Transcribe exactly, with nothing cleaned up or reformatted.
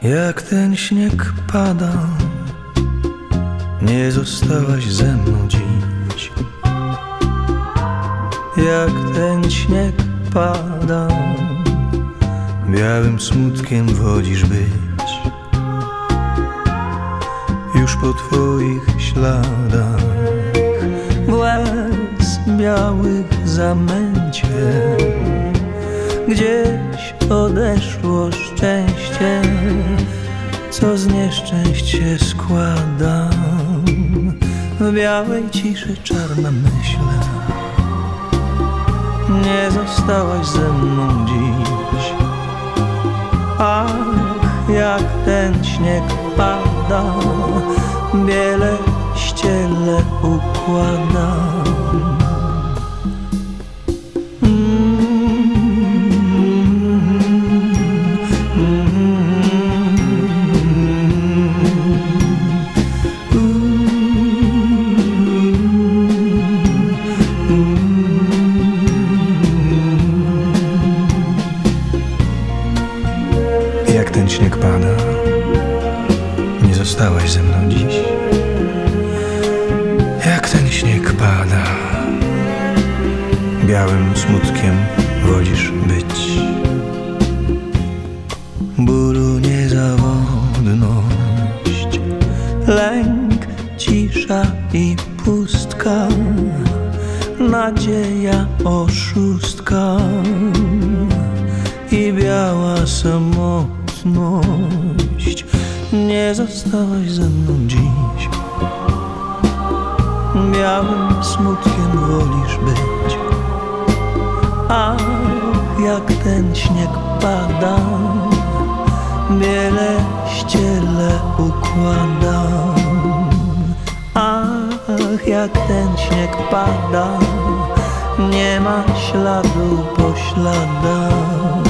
Jak ten śnieg pada, nie zostałaś ze mną dziś. Jak ten śnieg pada, białym smutkiem wodzisz być. Już po twoich śladach w łez białych zamęcie gdzieś odeszło szczęście, co z nieszczęść się składa. W białej ciszy czarna myślę, nie zostałaś ze mną dziś. Ach, jak ten śnieg pada, biele ściele układa. Jak ten śnieg pada, nie zostałaś ze mną dziś. Jak ten śnieg pada, białym smutkiem wodzisz być. Bólu niezawodność, lęk, cisza i pustka, nadzieja oszustka i biała samotność. Nie zostałaś ze mną dziś. Białym smutkiem wolisz być. Ach, jak ten śnieg pada, biele ściele układa. Ach, jak ten śnieg pada, nie ma śladu po śladach.